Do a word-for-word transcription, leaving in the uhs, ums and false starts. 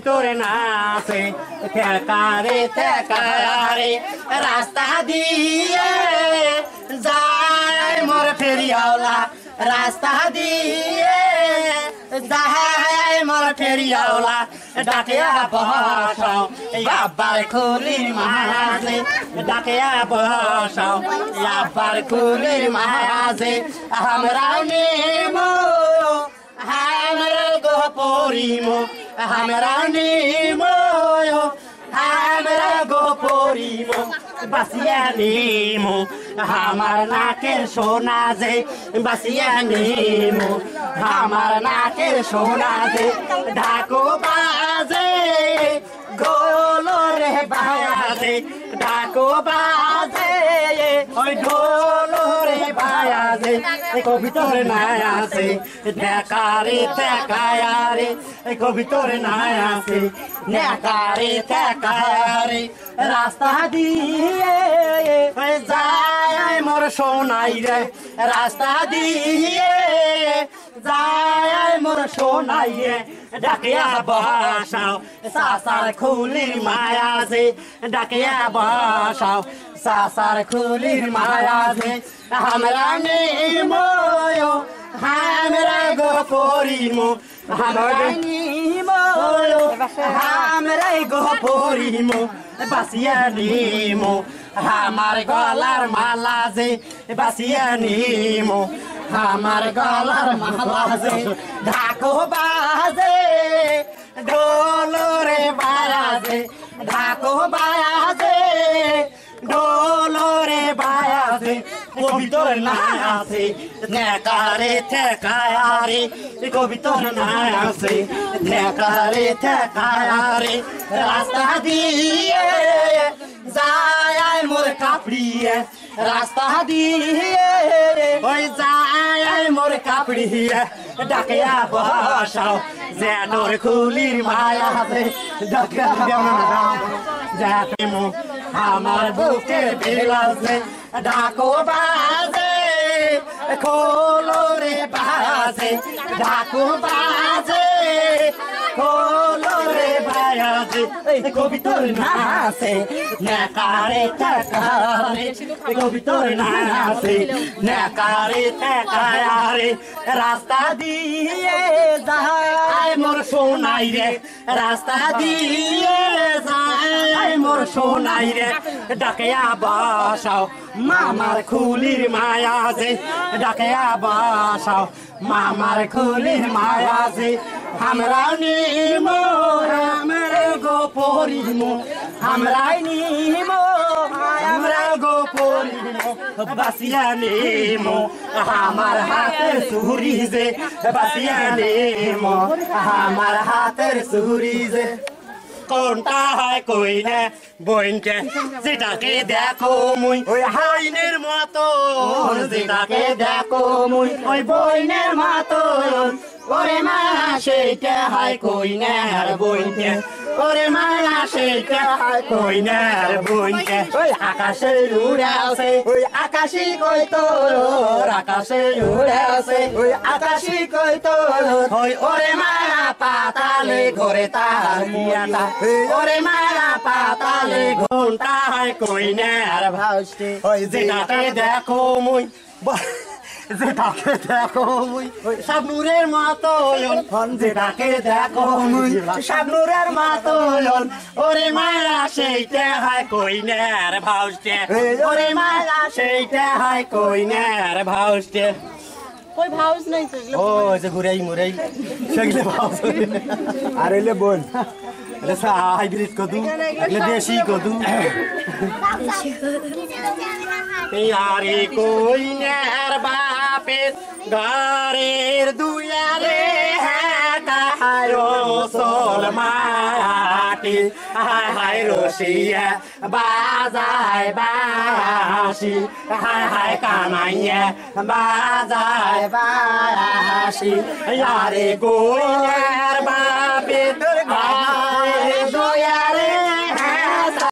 ভিতরে না আছে ঠেকারে ঠেকারে রাস্তা দিয়ে যায় মোর ফেরিয়াওলা রাস্তা দিয়ে যায় মোর ফেরিয়াওলা ডাকে বসাও আবার খুলির মাঝে ডাকে বসাও আবার খুলির মাঝে আমরা নেমো আমরা গো পরিমো আমরা নেমো আমরা গো পরিমো বাসিয়া নেমো আমার নাকের সোনা যে বাসিয়া নেমো আমার নাকের সোনা যে ঢাকো বাজে গোলো রে বাজে ঢাকো বাজে ওই ঢোলো রে বাজে কবিতর না আছে ঢাকারে ঠেকায়ারে কবিতর না আছে ঢাকারে ঠেকায়ারে রাস্তা দিয়ে যায় মোর সোনাই রে রাস্তা দিয়ে যায় মোর সোনাই রে ডাকিয়া বসাও সাসার খুলির মায়া যে ডাকিয়া বসাও সাসার খুলির মায়া যে আমরা নেমো আমরা গো পরিমো আমরা নেমো আমরা গো পরিমো বাসিয়া নেমো আমার গলার মালা যে বাসিয়া নেমো আমার গলার মালা যে ঢাকো বাজে ঢোলো রে বাজে ঢাকো বাজে ঢোলো রে বাজে কবিতর না আছে ঠেকারে ঠেকায়ারে কবিতর না আছে ঠেকারে ঠেকায়ারে রাস্তা দিয়ে যায় মোর কাপড়িয়ে রাস্তা দিয়ে ওই যায় মোর কাপড়িয়ে ডাকিয়া বসাও যেনোর খুলির মায়া আছে ডাকিয়া যাতে আমার বুকে বিলাসে ডাকো বাজে খোলো রে বাজে ডাকো বাজে খোলো রে বাজে কবিতর না আছে নেকারে ঠেকারে কবিতর না আছে নেকারে ঠেকারে রাস্তা দিয়ে যায় মোর সোনাই রে রাস্তা দিয়ে যায় মোর সোনাই রে ডাকিয়া বসাও মামার খুলির মায়া যে ডাকিয়া বসাও মামার খুলির মায়া যে আমরা নিমো আমরা গো পরিমো আমরা নিমো আমরা গো পরিমো বাসিয়া নেমো আমার হাতের সুরি যে বাসিয়া নেমো আমার হাতের সুরি যে কোনটা হয় কইনে বইনকে যেটাকে দেখো মুই ওই হাইনের মতো যেটাকে দেখো মুই ওই বইনের মতো ওরে মা সেইটা হয় কইনে আর বইনকে ওরে মা সেইটা হয় কইনে আর বইনকে ওই আকাশে উড়ে আছে ওই আকাশি কই তোর আকাশে উড়ে আছে ওই আকাশি কই তোর ওই ওরে মা পাতালে ঘরে তার মিয়াটা ওরে মা পাতালে ঘন্টা হয় কইনে আর ভাউসতে ওই যেটাকে দেখো মুই যেটাকে দেখো মুই শাবনুরের মতো যেটাকে দেখো মুই শাবনুরের মতো ওরে মায়া সেইটা হয় কইনে আর ভাউসতে ওরে মায়া সেইটা হয় কইনে আর ভাউসতে কই ভাউস নাই তো ও যে ঘুরাই মুরাই সেগুলো ভাউস আর এলে বল এটা হাইব্রিড কদু এগুলো দেশি কদু আরে কইনার বাপে ঘরের দুয়ারে হায় সোল মাটি হায় হায় রসিয়া বাজায় বাসি হায় হায় কানাইয়া বাজায় বাসি আরে কইনার বাপে